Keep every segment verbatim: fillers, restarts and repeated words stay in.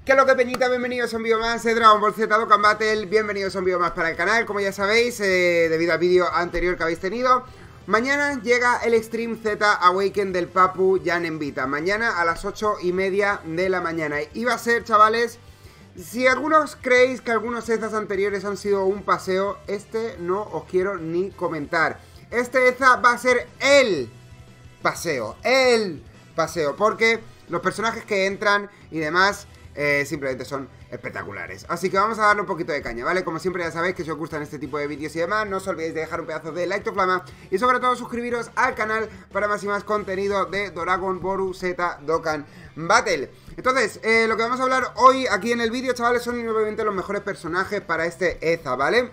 ¿Qué es lo que, peñita? Bienvenidos a un vídeo más de Dragon Ball Z Dokkan Battle. Bienvenidos a un vídeo más para el canal. Como ya sabéis, eh, debido al vídeo anterior que habéis tenido, mañana llega el Extreme Z Awaken del Papu Janemba. Mañana a las ocho y media de la mañana. Y va a ser, chavales, si algunos creéis que algunos Zs anteriores han sido un paseo, este no os quiero ni comentar. Este Eza va a ser el paseo, el paseo, porque los personajes que entran y demás eh, simplemente son espectaculares. Así que vamos a darle un poquito de caña, ¿vale? Como siempre ya sabéis que si os gustan este tipo de vídeos y demás, no os olvidéis de dejar un pedazo de like to flama y sobre todo suscribiros al canal para más y más contenido de Dragon Ball Z Dokkan Battle. Entonces, eh, lo que vamos a hablar hoy aquí en el vídeo, chavales, son obviamente los mejores personajes para este Eza, ¿vale?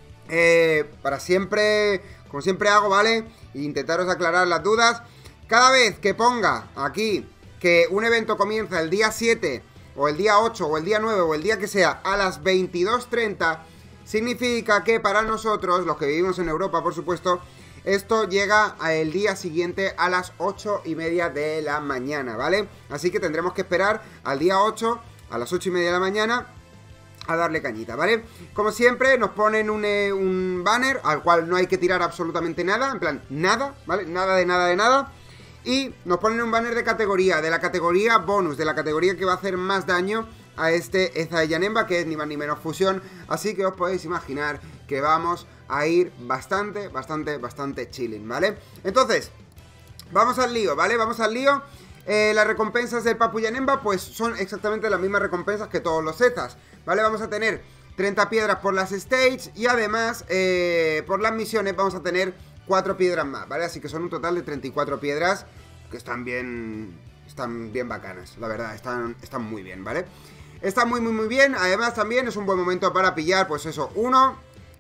Eh, para siempre, como siempre hago, ¿vale? Intentaros aclarar las dudas. Cada vez que ponga aquí que un evento comienza el día siete, o el día ocho, o el día nueve, o el día que sea, a las veintidós treinta, significa que para nosotros, los que vivimos en Europa, por supuesto, esto llega el día siguiente a las ocho y media de la mañana, ¿vale? Así que tendremos que esperar al día ocho, a las ocho y media de la mañana, a darle cañita, ¿vale? Como siempre, nos ponen un, eh, un banner al cual no hay que tirar absolutamente nada, en plan, nada, ¿vale? Nada de nada de nada. Y nos ponen un banner de categoría, de la categoría bonus, de la categoría que va a hacer más daño a este Eza de Janemba, que es ni más ni menos fusión. Así que os podéis imaginar que vamos a ir bastante, bastante, bastante chilling, ¿vale? Entonces, vamos al lío, ¿vale? Vamos al lío. Eh, las recompensas del Papu Janemba pues son exactamente las mismas recompensas que todos los Zs, ¿vale? Vamos a tener treinta piedras por las stages y además eh, por las misiones vamos a tener cuatro piedras más, ¿vale? Así que son un total de treinta y cuatro piedras que están bien, están bien bacanas, la verdad, están, están muy bien, ¿vale? Está muy, muy, muy bien. Además también es un buen momento para pillar, pues eso, uno,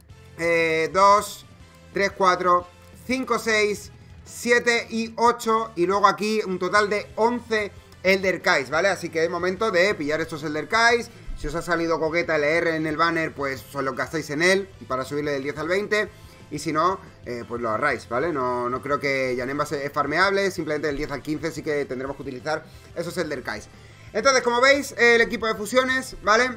dos, tres, cuatro, cinco, seis, siete y ocho. Y luego aquí un total de once Elder Kais, ¿vale? Así que es momento de pillar estos Elder Kais. Si os ha salido Gogeta L R en el banner, pues os lo gastáis en él para subirle del diez al veinte. Y si no, eh, pues lo ahorráis, ¿vale? No, no creo que Janemba sea farmeable. Simplemente del diez al quince sí que tendremos que utilizar esos Elder Kais. Entonces, como veis, eh, el equipo de fusiones, ¿vale?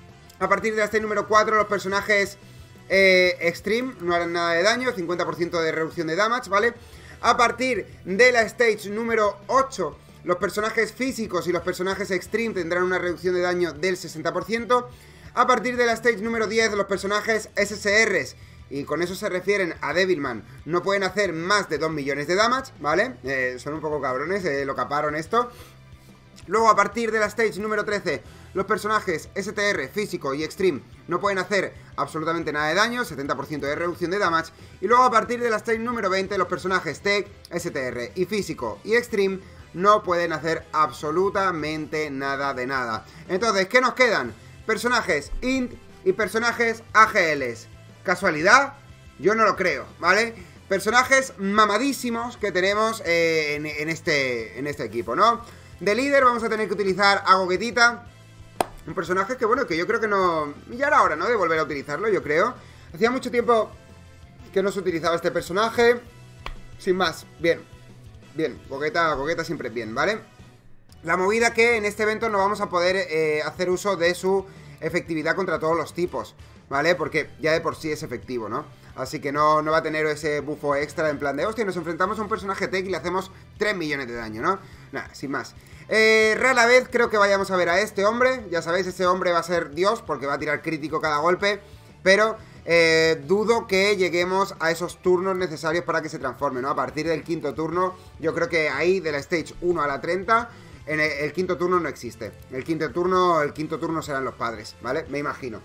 A partir de este número cuatro, los personajes eh, Extreme no harán nada de daño, cincuenta por ciento de reducción de damage, ¿vale? A partir de la stage número ocho, los personajes físicos y los personajes Extreme tendrán una reducción de daño del sesenta por ciento. A partir de la stage número diez, los personajes S S Rs, y con eso se refieren a Devilman, no pueden hacer más de dos millones de damage, ¿vale? Eh, son un poco cabrones, eh, lo caparon esto. Luego, a partir de la stage número trece, los personajes S T R, físico y extreme no pueden hacer absolutamente nada de daño, setenta por ciento de reducción de damage. Y luego, a partir de la stage número veinte, los personajes Tech, S T R y físico y extreme no pueden hacer absolutamente nada de nada. Entonces, ¿qué nos quedan? Personajes Int y personajes A G Ls. ¿Casualidad? Yo no lo creo, ¿vale? Personajes mamadísimos que tenemos eh, en, en, este, en este equipo, ¿no? De líder vamos a tener que utilizar a Gogetita, un personaje que, bueno, que yo creo que no... Ya era hora, ¿no? De volver a utilizarlo, yo creo. Hacía mucho tiempo que no se utilizaba este personaje. Sin más, bien. Bien, Gogeta, Gogeta siempre es bien, ¿vale? La movida que en este evento no vamos a poder eh, hacer uso de su efectividad contra todos los tipos, ¿vale? Porque ya de por sí es efectivo, ¿no? Así que no, no va a tener ese bufo extra en plan de, hostia, nos enfrentamos a un personaje tech y le hacemos tres millones de daño, ¿no? Nada, sin más. Eh, rara vez creo que vayamos a ver a este hombre. Ya sabéis, este hombre va a ser Dios porque va a tirar crítico cada golpe. Pero eh, dudo que lleguemos a esos turnos necesarios para que se transforme, ¿no? A partir del quinto turno, yo creo que ahí de la stage uno a la treinta... En el, el quinto turno no existe. El quinto turno, el quinto turno serán los padres, ¿vale? Me imagino.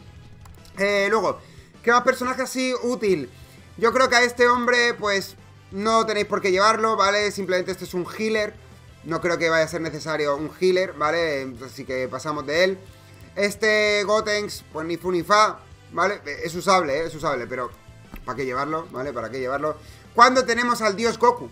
Eh, luego, ¿qué más personaje así útil? Yo creo que a este hombre, pues, no tenéis por qué llevarlo, ¿vale? Simplemente este es un healer. No creo que vaya a ser necesario un healer, ¿vale? Así que pasamos de él. Este Gotenks, pues ni fu ni fa, ¿vale? Es usable, ¿eh? Es usable, pero ¿para qué llevarlo? ¿Vale? ¿Para qué llevarlo? ¿Cuándo tenemos al dios Goku?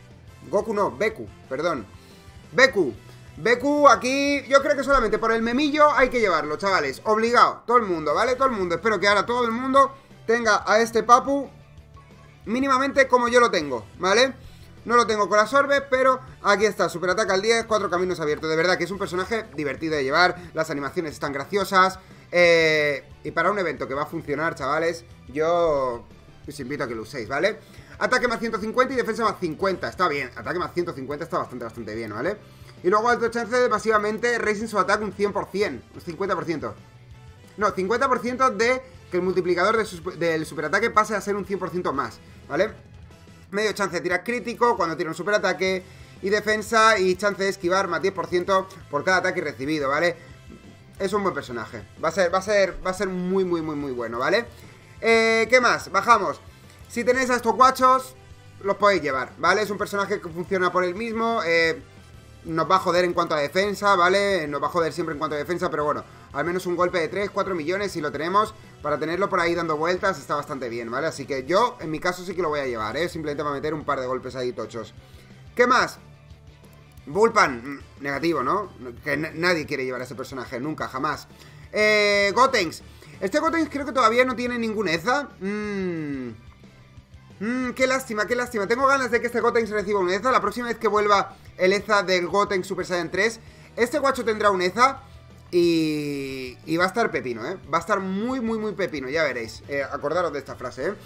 Goku no, Beku, perdón. Beku. Beku aquí, yo creo que solamente por el memillo hay que llevarlo, chavales. Obligado, todo el mundo, ¿vale? Todo el mundo, espero que ahora todo el mundo tenga a este Papu mínimamente como yo lo tengo, ¿vale? No lo tengo con las orbes, pero aquí está, superataque al diez, cuatro caminos abiertos. De verdad que es un personaje divertido de llevar, las animaciones están graciosas. eh, Y para un evento que va a funcionar, chavales, yo os invito a que lo uséis, ¿vale? Ataque más ciento cincuenta y defensa más cincuenta, está bien. Ataque más ciento cincuenta está bastante, bastante bien, ¿vale? Y luego alto chance de masivamente raising su ataque un cien por cien, un cincuenta por ciento. No, cincuenta por ciento de que el multiplicador de su, del superataque pase a ser un cien por ciento más, ¿vale? Medio chance de tirar crítico cuando tira un superataque. Y defensa y chance de esquivar más diez por ciento por cada ataque recibido, ¿vale? Es un buen personaje. Va a ser, va a ser, va a ser muy, muy, muy, muy bueno, ¿vale? Eh, ¿Qué más? Bajamos. Si tenéis a estos guachos, los podéis llevar, ¿vale? Es un personaje que funciona por él mismo. Eh, nos va a joder en cuanto a defensa, ¿vale? Nos va a joder siempre en cuanto a defensa, pero bueno, al menos un golpe de tres, cuatro millones si lo tenemos. Para tenerlo por ahí dando vueltas está bastante bien, ¿vale? Así que yo, en mi caso, sí que lo voy a llevar, ¿eh? Simplemente para meter un par de golpes ahí tochos. ¿Qué más? Bullpan, negativo, ¿no? Que nadie quiere llevar a ese personaje, nunca, jamás. Eh, Gotenks. Este Gotenks creo que todavía no tiene ningún Eza. Mmm... Mmm, qué lástima, qué lástima. Tengo ganas de que este Gotenks reciba un Eza. La próxima vez que vuelva el Eza del Gotenks Super Saiyan tres, este guacho tendrá un Eza. Y, y va a estar pepino, ¿eh? Va a estar muy, muy, muy pepino, ya veréis. eh, Acordaros de esta frase, ¿eh?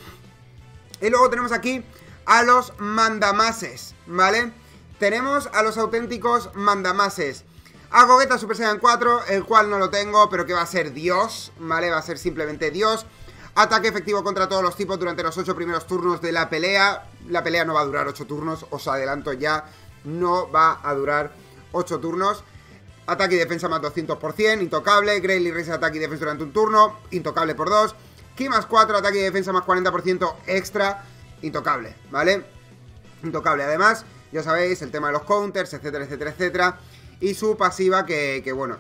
Y luego tenemos aquí a los mandamases, ¿vale? Tenemos a los auténticos mandamases. A Gogeta Super Saiyan cuatro, el cual no lo tengo, pero que va a ser Dios, ¿vale? Va a ser simplemente Dios. Ataque efectivo contra todos los tipos durante los ocho primeros turnos de la pelea. La pelea no va a durar ocho turnos, os adelanto ya. No va a durar ocho turnos. Ataque y defensa más doscientos por ciento, intocable. Greatly Raise ataque y defensa durante un turno, intocable por dos. Ki más cuatro, ataque y defensa más cuarenta por ciento extra, intocable, ¿vale? Intocable. Además, ya sabéis, el tema de los counters, etcétera, etcétera, etcétera. Y su pasiva que, que bueno,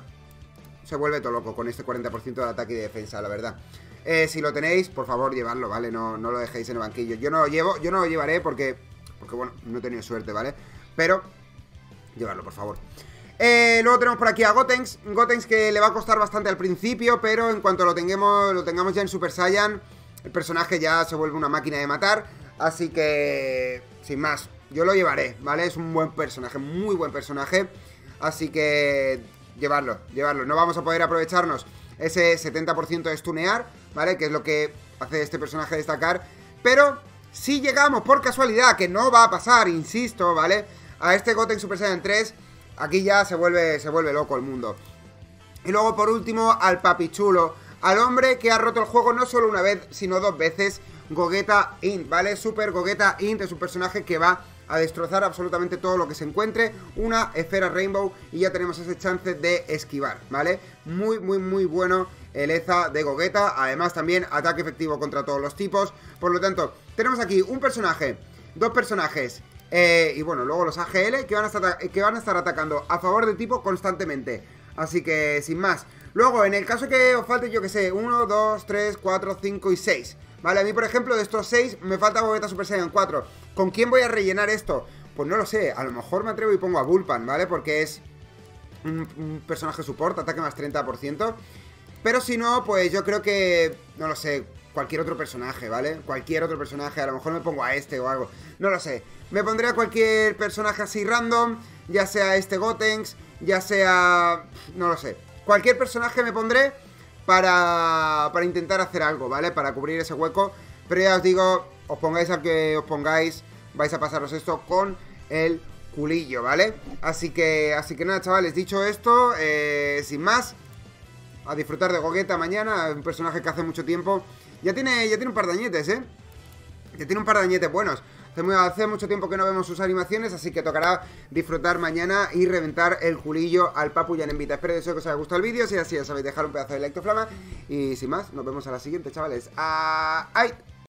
se vuelve todo loco con este cuarenta por ciento de ataque y defensa, la verdad. Eh, si lo tenéis, por favor, llevadlo, ¿vale? No, no lo dejéis en el banquillo. Yo no lo llevo, yo no lo llevaré porque, porque bueno, no he tenido suerte, ¿vale? Pero, llevarlo, por favor. Eh, luego tenemos por aquí a Gotenks. Gotenks que le va a costar bastante al principio, pero en cuanto lo tengamos, lo tengamos ya en Super Saiyan, el personaje ya se vuelve una máquina de matar. Así que, sin más, yo lo llevaré, ¿vale? Es un buen personaje, muy buen personaje. Así que, llevarlo, llevarlo. No vamos a poder aprovecharnos ese setenta por ciento de stunear, ¿vale? Que es lo que hace este personaje destacar. Pero, si llegamos por casualidad, que no va a pasar, insisto, ¿vale? A este Gotenks Super Saiyan tres... Aquí ya se vuelve, se vuelve loco el mundo. Y luego por último al papichulo, al hombre que ha roto el juego no solo una vez, sino dos veces, Gogeta Int, ¿vale? Super Gogeta Int es un personaje que va a destrozar absolutamente todo lo que se encuentre. Una esfera Rainbow y ya tenemos ese chance de esquivar, ¿vale? Muy, muy, muy bueno el Eza de Gogeta. Además también ataque efectivo contra todos los tipos. Por lo tanto, tenemos aquí un personaje, dos personajes... Eh, y bueno, luego los A G L que van, a estar, que van a estar atacando a favor del tipo constantemente. Así que, sin más. Luego, en el caso que os falte, yo que sé, uno, dos, tres, cuatro, cinco y seis. Vale, a mí, por ejemplo, de estos seis me falta Gogeta Super Saiyan cuatro. ¿Con quién voy a rellenar esto? Pues no lo sé, a lo mejor me atrevo y pongo a Bullpan, ¿vale? Porque es un, un personaje support, ataque más treinta por ciento. Pero si no, pues yo creo que, no lo sé, cualquier otro personaje, ¿vale? Cualquier otro personaje, a lo mejor me pongo a este o algo. No lo sé. Me pondré a cualquier personaje así random, ya sea este Gotenks, ya sea... no lo sé. Cualquier personaje me pondré para, para intentar hacer algo, ¿vale? Para cubrir ese hueco. Pero ya os digo, os pongáis al que os pongáis, vais a pasaros esto con el culillo, ¿vale? Así que, así que nada, chavales, dicho esto, eh, sin más, a disfrutar de Gogeta mañana, un personaje que hace mucho tiempo... Ya tiene, ya tiene un par de añetes, ¿eh? Ya tiene un par de añetes buenos. Hace mucho tiempo que no vemos sus animaciones, así que tocará disfrutar mañana y reventar el culillo al Papu Yanemvita. Espero que os haya gustado el vídeo, si es así ya sabéis, dejar un pedazo de like to flama. Y sin más, nos vemos a la siguiente, chavales. ¡Ay!